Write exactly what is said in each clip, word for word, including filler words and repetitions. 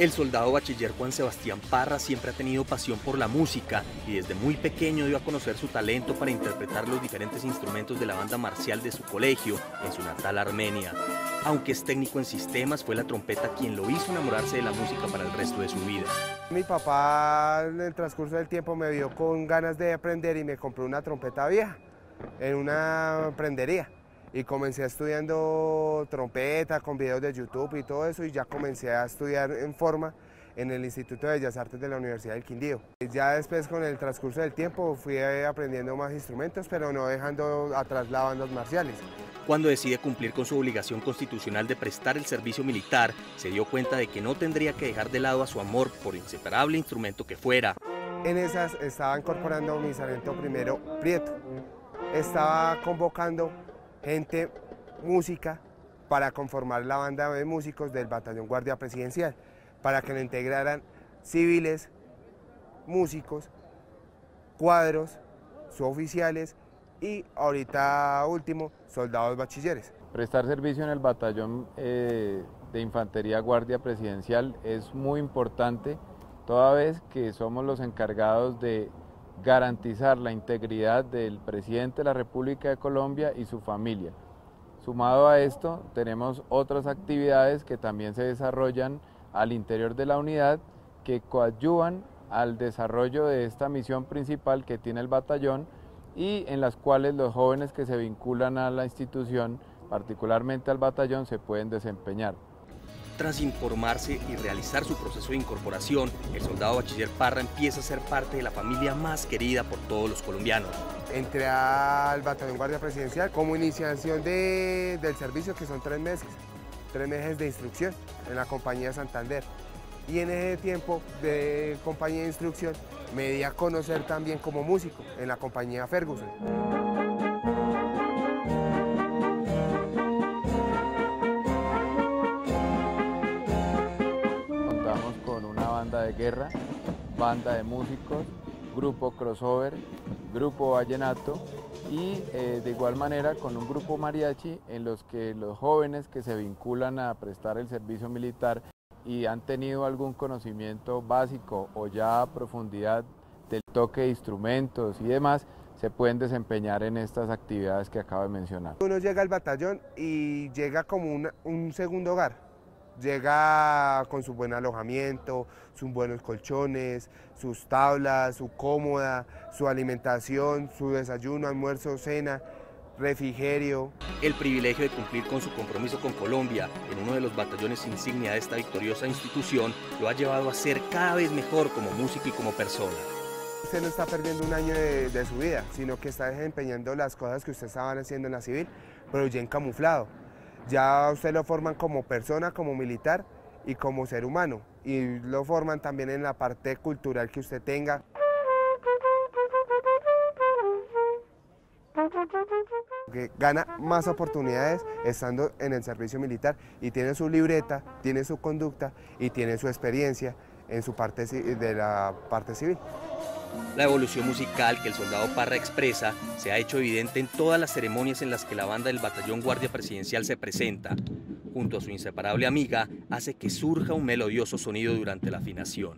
El soldado bachiller Juan Sebastián Parra siempre ha tenido pasión por la música y desde muy pequeño dio a conocer su talento para interpretar los diferentes instrumentos de la banda marcial de su colegio en su natal Armenia. Aunque es técnico en sistemas, fue la trompeta quien lo hizo enamorarse de la música para el resto de su vida. Mi papá en el transcurso del tiempo me vio con ganas de aprender y me compró una trompeta vieja en una prendería. Y comencé estudiando trompeta con videos de YouTube y todo eso, y ya comencé a estudiar en forma en el Instituto de Bellas Artes de la Universidad del Quindío. Ya después, con el transcurso del tiempo, fui aprendiendo más instrumentos, pero no dejando atrás las bandas marciales. Cuando decide cumplir con su obligación constitucional de prestar el servicio militar, se dio cuenta de que no tendría que dejar de lado a su amor por inseparable instrumento que fuera. En esas estaba incorporando mi sargento primero Prieto. Estaba convocando gente, música, para conformar la banda de músicos del Batallón Guardia Presidencial, para que lo integraran civiles, músicos, cuadros, suboficiales y ahorita último, soldados bachilleres. Prestar servicio en el Batallón eh, de Infantería Guardia Presidencial es muy importante, toda vez que somos los encargados de garantizar la integridad del presidente de la República de Colombia y su familia. Sumado a esto, tenemos otras actividades que también se desarrollan al interior de la unidad que coadyuvan al desarrollo de esta misión principal que tiene el batallón y en las cuales los jóvenes que se vinculan a la institución, particularmente al batallón, se pueden desempeñar. Tras informarse y realizar su proceso de incorporación, el soldado bachiller Parra empieza a ser parte de la familia más querida por todos los colombianos. Entré al Batallón Guardia Presidencial como iniciación de, del servicio, que son tres meses, tres meses de instrucción en la compañía Santander. Y en ese tiempo de compañía de instrucción me di a conocer también como músico en la compañía Ferguson. De guerra, banda de músicos, grupo crossover, grupo vallenato y eh, de igual manera con un grupo mariachi en los que los jóvenes que se vinculan a prestar el servicio militar y han tenido algún conocimiento básico o ya a profundidad del toque de instrumentos y demás, se pueden desempeñar en estas actividades que acabo de mencionar. Uno llega al batallón y llega como una, un segundo hogar. Llega con su buen alojamiento, sus buenos colchones, sus tablas, su cómoda, su alimentación, su desayuno, almuerzo, cena, refrigerio. El privilegio de cumplir con su compromiso con Colombia en uno de los batallones insignia de esta victoriosa institución lo ha llevado a ser cada vez mejor como músico y como persona. Usted no está perdiendo un año de, de su vida, sino que está desempeñando las cosas que usted estaba haciendo en la civil, pero ya en camuflado. Ya usted lo forman como persona, como militar y como ser humano, y lo forman también en la parte cultural que usted tenga. Que gana más oportunidades estando en el servicio militar y tiene su libreta, tiene su conducta y tiene su experiencia en su parte de la parte civil. La evolución musical que el soldado Parra expresa se ha hecho evidente en todas las ceremonias en las que la banda del Batallón Guardia Presidencial se presenta. Junto a su inseparable amiga, hace que surja un melodioso sonido durante la afinación.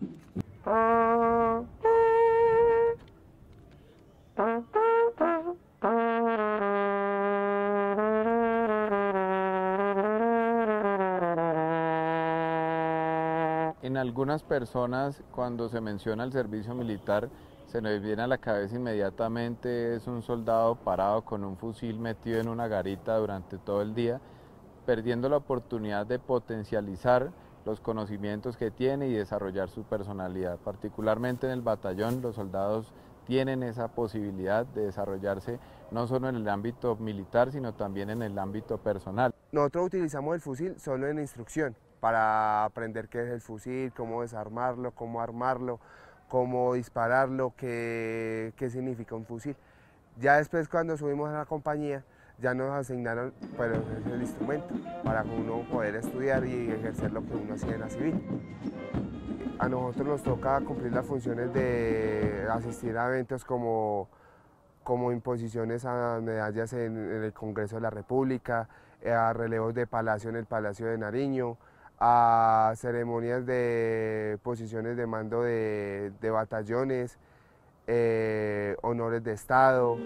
En algunas personas, cuando se menciona el servicio militar, se nos viene a la cabeza inmediatamente es un soldado parado con un fusil metido en una garita durante todo el día, perdiendo la oportunidad de potencializar los conocimientos que tiene y desarrollar su personalidad. Particularmente en el batallón, los soldados tienen esa posibilidad de desarrollarse no solo en el ámbito militar, sino también en el ámbito personal. Nosotros utilizamos el fusil solo en instrucción, para aprender qué es el fusil, cómo desarmarlo, cómo armarlo, cómo dispararlo, qué, qué significa un fusil. Ya después, cuando subimos a la compañía, ya nos asignaron pues, el instrumento para uno poder estudiar y ejercer lo que uno hacía en la civil. A nosotros nos toca cumplir las funciones de asistir a eventos como, como imposiciones a medallas en, en el Congreso de la República, a relevos de palacio en el Palacio de Nariño, a ceremonias de posiciones de mando de, de batallones, eh, honores de Estado.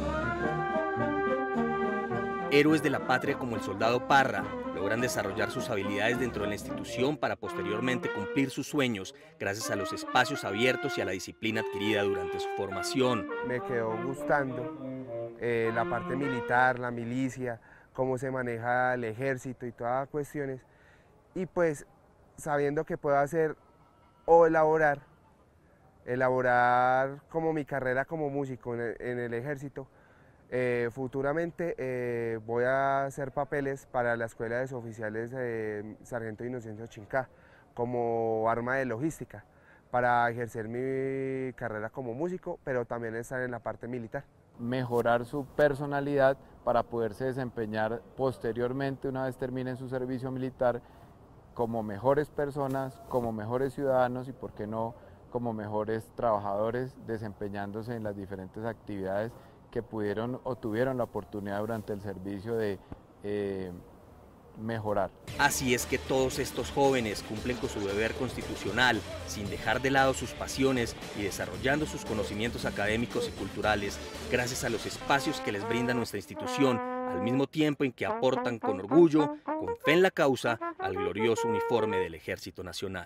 Héroes de la patria como el soldado Parra logran desarrollar sus habilidades dentro de la institución para posteriormente cumplir sus sueños gracias a los espacios abiertos y a la disciplina adquirida durante su formación. Me quedó gustando eh, la parte militar, la milicia, cómo se maneja el ejército y todas las cuestiones. Y pues sabiendo que puedo hacer o elaborar, elaborar como mi carrera como músico en el, en el ejército, eh, futuramente eh, voy a hacer papeles para la Escuela de Suboficiales de Sargento Inocencio Chincá como arma de logística para ejercer mi carrera como músico, pero también estar en la parte militar. Mejorar su personalidad para poderse desempeñar posteriormente, una vez terminen su servicio militar, como mejores personas, como mejores ciudadanos y, por qué no, como mejores trabajadores, desempeñándose en las diferentes actividades que pudieron o tuvieron la oportunidad durante el servicio de eh, mejorar. Así es que todos estos jóvenes cumplen con su deber constitucional, sin dejar de lado sus pasiones y desarrollando sus conocimientos académicos y culturales, gracias a los espacios que les brinda nuestra institución, al mismo tiempo en que aportan con orgullo, con fe en la causa, al glorioso uniforme del Ejército Nacional.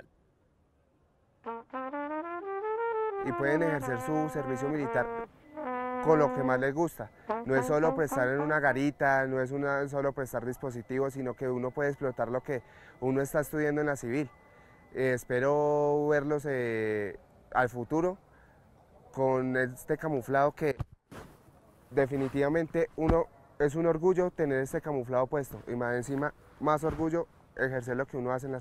Y pueden ejercer su servicio militar con lo que más les gusta. No es solo prestar en una garita, no es una, solo prestar dispositivos, sino que uno puede explotar lo que uno está estudiando en la civil. Eh, espero verlos eh, al futuro con este camuflado que definitivamente uno es un orgullo tener este camuflado puesto y más encima, más orgullo ejercer lo que uno hace en la